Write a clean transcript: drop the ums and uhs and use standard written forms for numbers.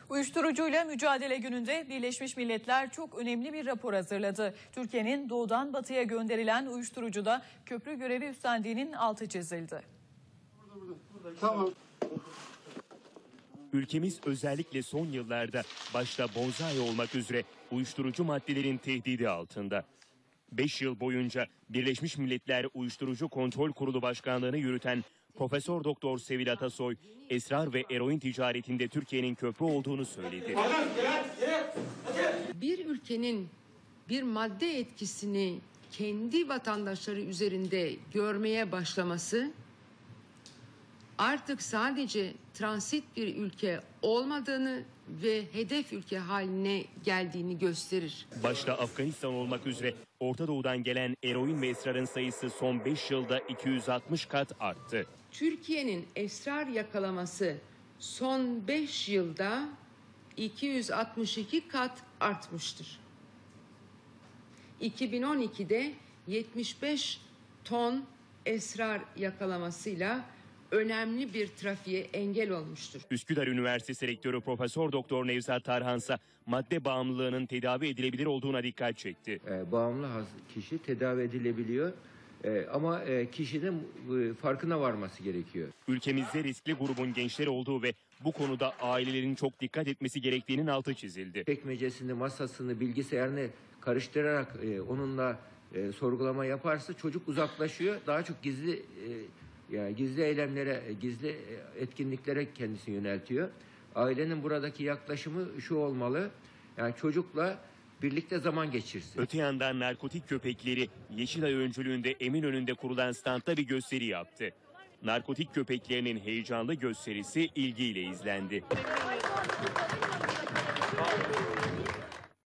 Uyuşturucuyla mücadele gününde Birleşmiş Milletler çok önemli bir rapor hazırladı. Türkiye'nin doğudan batıya gönderilen uyuşturucuda köprü görevi üstlendiğinin altı çizildi. Tamam. Ülkemiz özellikle son yıllarda başta bonzai olmak üzere uyuşturucu maddelerin tehdidi altında. 5 yıl boyunca Birleşmiş Milletler Uyuşturucu Kontrol Kurulu Başkanlığı'nı yürüten Profesör Doktor Sevil Atasoy, esrar ve eroin ticaretinde Türkiye'nin köprü olduğunu söyledi. Bir ülkenin bir madde etkisini kendi vatandaşları üzerinde görmeye başlaması artık sadece transit bir ülke olmadığını ve hedef ülke haline geldiğini gösterir. Başta Afganistan olmak üzere Orta Doğu'dan gelen eroin ve esrarın sayısı son 5 yılda 260 kat arttı. Türkiye'nin esrar yakalaması son 5 yılda 262 kat artmıştır. 2012'de 75 ton esrar yakalamasıyla önemli bir trafiğe engel olmuştur. Üsküdar Üniversitesi Rektörü Profesör Doktor Nevzat Tarhansa madde bağımlılığının tedavi edilebilir olduğuna dikkat çekti. Bağımlı kişi tedavi edilebiliyor ama kişinin farkına varması gerekiyor. Ülkemizde riskli grubun gençleri olduğu ve bu konuda ailelerin çok dikkat etmesi gerektiğinin altı çizildi. Çekmecesini, masasını, bilgisayarını karıştırarak onunla sorgulama yaparsa çocuk uzaklaşıyor. Daha çok gizli eylemlere, gizli etkinliklere kendisini yöneltiyor. Ailenin buradaki yaklaşımı şu olmalı: yani çocukla birlikte zaman geçirsin. Öte yandan narkotik köpekleri Yeşilay öncülüğünde Eminönü'nde kurulan standta bir gösteri yaptı. Narkotik köpeklerinin heyecanlı gösterisi ilgiyle izlendi.